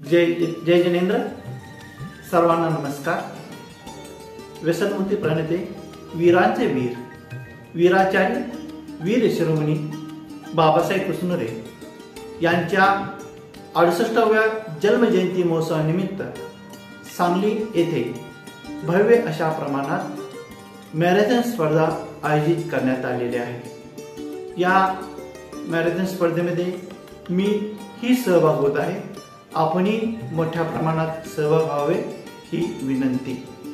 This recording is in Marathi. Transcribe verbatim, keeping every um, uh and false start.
जय जय जिनेंद्र, सर्वांना नमस्कार। व्यसनमुक्ती प्रणेते, वीरांचे वीर, वीराचार्य वीर शिरोमणी बाबासाहेब कुसनुरे यांच्या अडुसष्टाव्या जन्मजयंती महोत्सवानिमित्त सांगली येथे भव्य अशा प्रमाणात मॅरेथॉन स्पर्धा आयोजित करण्यात आलेली आहे। या मॅरेथॉन स्पर्धेमध्ये मी ही सहभाग होत आहे। आपणही मोठ्या प्रमाणात सहभाग व्हावे ही विनंती।